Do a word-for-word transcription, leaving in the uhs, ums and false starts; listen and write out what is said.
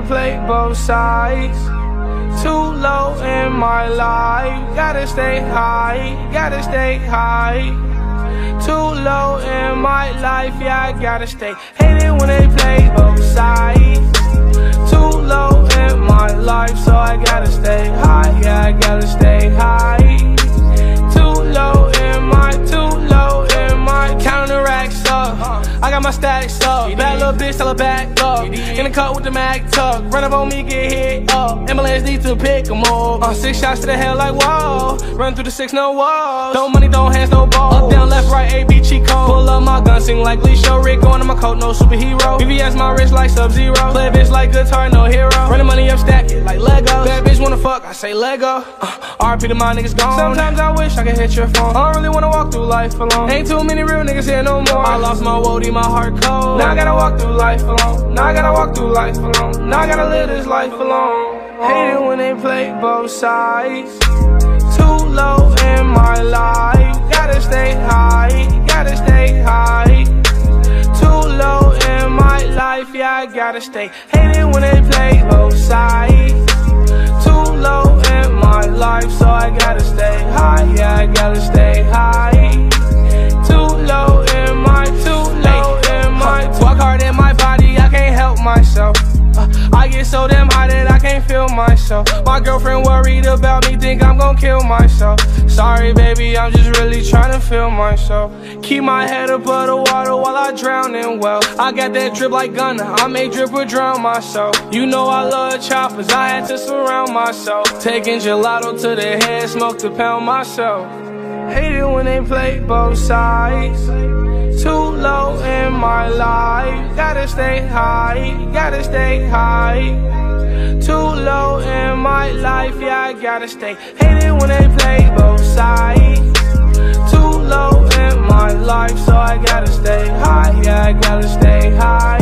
play both sides. Too low in my life, gotta stay high, gotta stay high. Too low in my life, yeah, I gotta stay. Hate it when they play both sides. Too low in my life, so I gotta stay high, yeah, I gotta stay high. Too low in my, too low in my, counting the racks up. I got my stacks up, bad little bitch, tell her back up. In the cut with the mag tuck, run up on me, get hit up. Ambulance need to pick 'em up. Uh, six shots to the head like whoa. Run through the six, no walls. Throw money, throw hands, no balls. Up, down, left, right, A, B, cheat code. Pull up my gun, sing like Lee Show Rick. Going to my coat, no superhero. B B S my wrist like Sub-Zero. Play a bitch like guitar, no hero. Run the money up, stack it like Legos. Bad bitch wanna fuck, I say Lego. uh, R P to my niggas gone. Sometimes I wish I could hit your phone. I don't really wanna walk through life alone. Ain't too many real niggas here no more. I lost my woody, my heart cold. Now I gotta walk through life alone. Now I gotta walk through life alone. Now I gotta live this life alone. Hate it when they play both sides. Too low in my life, gotta stay high, gotta stay high. Too low in my life, yeah, I gotta stay. Hate it when they play both sides. Too low in my life, so I gotta stay high, yeah, I gotta stay high. Too low in my, too low in my. Walk hard in my body, I can't help myself. Uh, I get so damn high that I can't feel myself. My girlfriend worried about me, think I'm gon' kill myself. Sorry baby, I'm just really trying to feel myself. Keep my head above the water while I drown in well. I got that drip like Gunna, I make drip or drown myself. You know I love choppers, I had to surround myself. Taking gelato to the head, smoke to pound myself. Hate it when they play both sides. Too low in my life, gotta stay high, gotta stay high. Too low in my life, yeah, I gotta stay. Hate it when they play both sides. Too low in my life, so I gotta stay high, yeah, I gotta stay high.